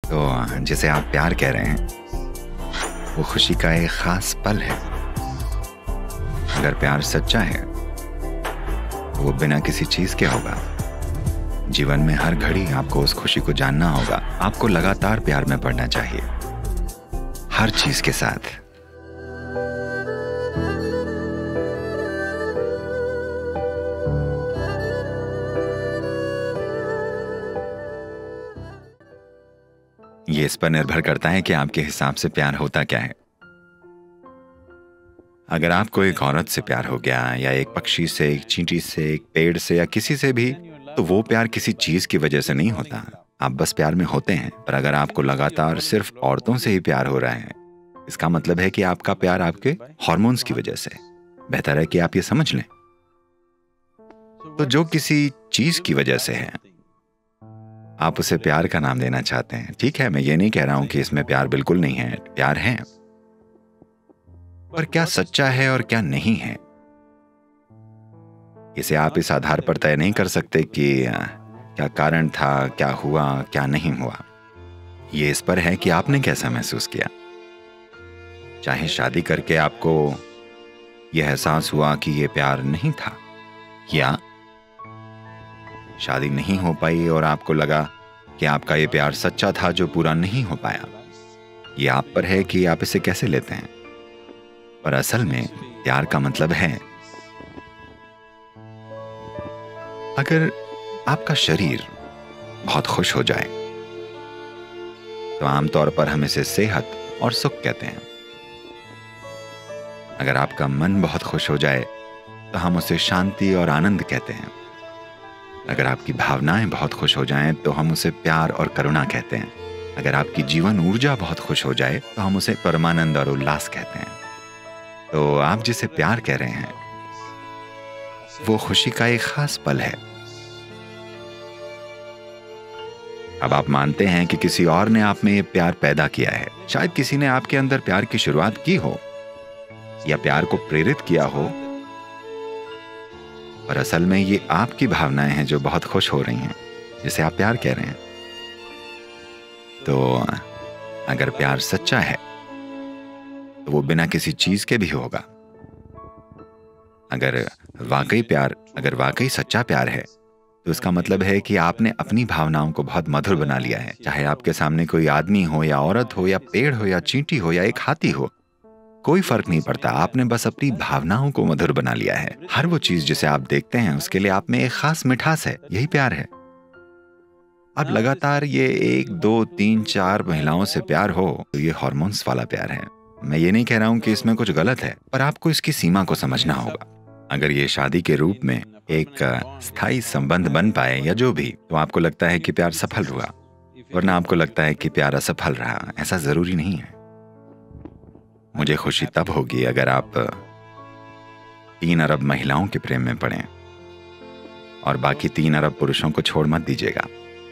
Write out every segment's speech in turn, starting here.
तो जिसे आप प्यार कह रहे हैं वो खुशी का एक खास पल है। अगर प्यार सच्चा है तो वो बिना किसी चीज के होगा। जीवन में हर घड़ी आपको उस खुशी को जानना होगा। आपको लगातार प्यार में पड़ना चाहिए, हर चीज के साथ। ये इस पर निर्भर करता है कि आपके हिसाब से प्यार होता क्या है। अगर आपको एक औरत से प्यार हो गया, या एक पक्षी से, एक चींटी से, एक पेड़ से, या किसी से भी, तो वो प्यार किसी चीज की वजह से नहीं होता। आप बस प्यार में होते हैं। पर अगर आपको लगातार सिर्फ औरतों से ही प्यार हो रहा है, इसका मतलब है कि आपका प्यार आपके हार्मोन्स की वजह से। बेहतर है कि आप ये समझ लें। तो जो किसी चीज की वजह से है, आप उसे प्यार का नाम देना चाहते हैं। ठीक है, मैं ये नहीं कह रहा हूं कि इसमें प्यार बिल्कुल नहीं है, प्यार है। पर क्या सच्चा है और क्या नहीं है, इसे आप इस आधार पर तय नहीं कर सकते कि क्या कारण था, क्या हुआ, क्या नहीं हुआ। ये इस पर है कि आपने कैसा महसूस किया। चाहे शादी करके आपको यह एहसास हुआ कि यह प्यार नहीं था, या शादी नहीं हो पाई और आपको लगा कि आपका ये प्यार सच्चा था जो पूरा नहीं हो पाया। ये आप पर है कि आप इसे कैसे लेते हैं। पर असल में प्यार का मतलब है, अगर आपका शरीर बहुत खुश हो जाए तो आमतौर पर हम इसे सेहत और सुख कहते हैं। अगर आपका मन बहुत खुश हो जाए तो हम उसे शांति और आनंद कहते हैं। अगर आपकी भावनाएं बहुत खुश हो जाएं तो हम उसे प्यार और करुणा कहते हैं। अगर आपकी जीवन ऊर्जा बहुत खुश हो जाए तो हम उसे परमानंद और उल्लास कहते हैं। तो आप जिसे प्यार कह रहे हैं वो खुशी का एक खास पल है। अब आप मानते हैं कि किसी और ने आप में ये प्यार पैदा किया है। शायद किसी ने आपके अंदर प्यार की शुरुआत की हो या प्यार को प्रेरित किया हो, पर असल में ये आपकी भावनाएं हैं जो बहुत खुश हो रही हैं, जिसे आप प्यार कह रहे हैं। तो अगर प्यार सच्चा है तो वो बिना किसी चीज के भी होगा। अगर वाकई सच्चा प्यार है तो इसका मतलब है कि आपने अपनी भावनाओं को बहुत मधुर बना लिया है। चाहे आपके सामने कोई आदमी हो, या औरत हो, या पेड़ हो, या चींटी हो, या एक हाथी हो, कोई फर्क नहीं पड़ता। आपने बस अपनी भावनाओं को मधुर बना लिया है। हर वो चीज जिसे आप देखते हैं उसके लिए आप में एक खास मिठास है। यही प्यार है। अब लगातार ये 1, 2, 3, 4 महिलाओं से प्यार हो तो ये हार्मोन्स वाला प्यार है। मैं ये नहीं कह रहा हूं कि इसमें कुछ गलत है, पर आपको इसकी सीमा को समझना होगा। अगर ये शादी के रूप में एक स्थायी संबंध बन पाए या जो भी, तो आपको लगता है कि प्यार सफल हुआ, वरना आपको लगता है कि प्यार असफल रहा। ऐसा जरूरी नहीं है। मुझे खुशी तब होगी अगर आप 3 अरब महिलाओं के प्रेम में पड़ें, और बाकी 3 अरब पुरुषों को छोड़ मत दीजिएगा।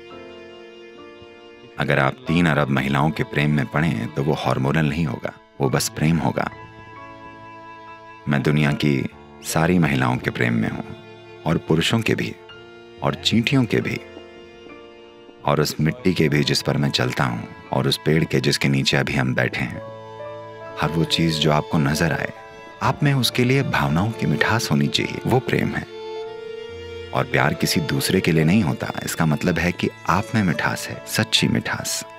अगर आप 3 अरब महिलाओं के प्रेम में पड़ें तो वो हार्मोनल नहीं होगा, वो बस प्रेम होगा। मैं दुनिया की सारी महिलाओं के प्रेम में हूं, और पुरुषों के भी, और चींटियों के भी, और उस मिट्टी के भी जिस पर मैं चलता हूं, और उस पेड़ के जिसके नीचे अभी हम बैठे हैं। हर वो चीज जो आपको नजर आए, आप में उसके लिए भावनाओं की मिठास होनी चाहिए। वो प्रेम है। और प्यार किसी दूसरे के लिए नहीं होता। इसका मतलब है कि आप में मिठास है, सच्ची मिठास।